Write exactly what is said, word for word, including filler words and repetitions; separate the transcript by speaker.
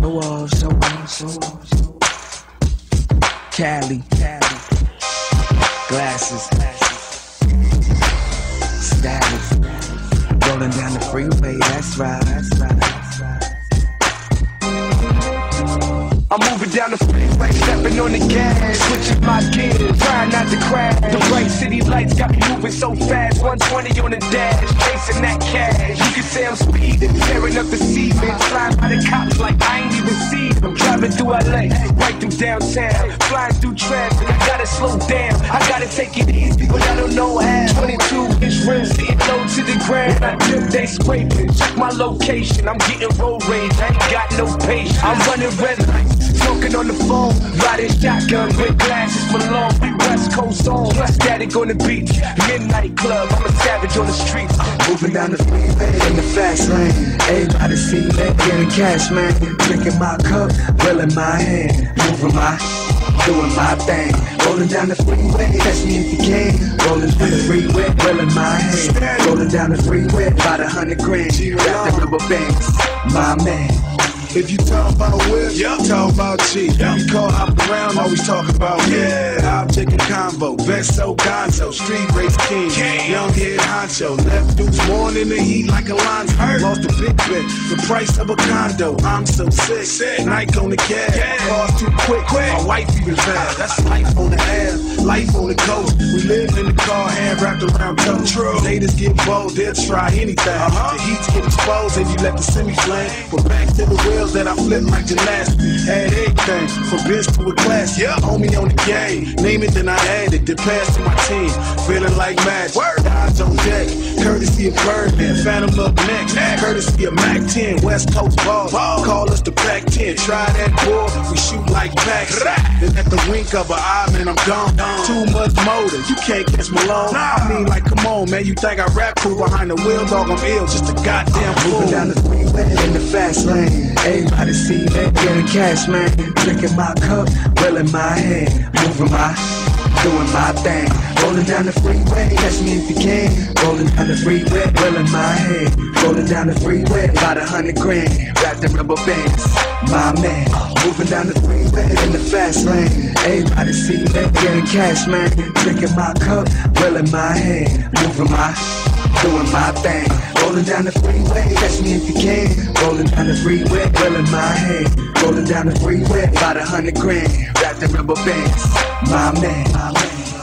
Speaker 1: show off, show off, show off. Cali, Cali, glasses, status, rolling down the freeway, that's right, that's right, that's right.
Speaker 2: I'm moving down the freeway, stepping on the gas, switching my gears, trying not to crash. The bright city lights got me moving so fast, one twenty on the dash, chasing that cash. You can say I'm speeding, tearing up the cement, flying by the cops like I ain't even see them. Driving through L A, right through downtown, flying through traffic. I gotta slow down, I gotta take it easy, but I don't know how. twenty-two inch rims sitting low to the ground. I dip, they scraping. Check my location, I'm getting road rage. I ain't got no patience. I'm running red lights. Smoking on the phone, riding shotgun with glasses for long. We West Coast on, static on the beach, midnight club. I'm a savage on the streets.
Speaker 1: Moving down the freeway in the fast lane. Everybody see me getting cash, man. Drinking my cup, well in my hand. Moving my, doing my thing. Rolling down the freeway, catch me if you can. Rolling down the freeway, well in my hand. Rolling down the freeway, about a hundred grand. Got the rubber bands, my man.
Speaker 3: If you talk about whips, yep. talk about cheap. Yep. We call hop around, always talk about yeah. Object and combo, Vesto, Gonzo, street race king, king. Young head honcho, left dudes more in the heat like Alonzo. Lost a big bet, the price of a condo. I'm so sick, sick. Nike on the cab, yeah. Cars too quick, quick. My wife even fast. That's life on the air, life on the coast. We live in the car, hand wrapped around toes. True. Ladies get bold, they'll try anything. Uh-huh. The heats get exposed and you let the semi flame. But back to the wheels that I flip like gymnastics. Had everything from bitch to a class. Yep. Homie on the game, name it then I add it. Then pass to my team, feeling like magic. Word. Dodge on deck, courtesy of Birdman. Phantom up next, next. Courtesy of Mac ten, West Coast balls. Ball. Call us the Pac ten. Try that boy, we shoot like packs. Then at the wink of an eye, man, I'm gone. gone. Too much motor, you can't catch Malone. Nah. I mean, like, come on, man, you think I rap cool behind the wheel? Dog, I'm ill, just a goddamn fool.
Speaker 1: Moving down the freeway in the fast lane. Everybody see me getting cash, man. Drinking my cup, well in my hand. Moving my, doing my thing. Rolling down the freeway, catch me if you can. Rolling down the freeway, well in my hand. Rolling down the freeway, about a hundred grand. Wrapped in rubber bands, my man. Moving down the freeway in the fast lane. Everybody see me getting cash, man. Drinking my cup, well in my hand. Moving my, doing my thing. Rolling down the freeway, catch me if you can. Rolling down the freeway, well in my hand. Rolling down the freeway, about a hundred grand. Wrapped in rubber bands, my man, my man.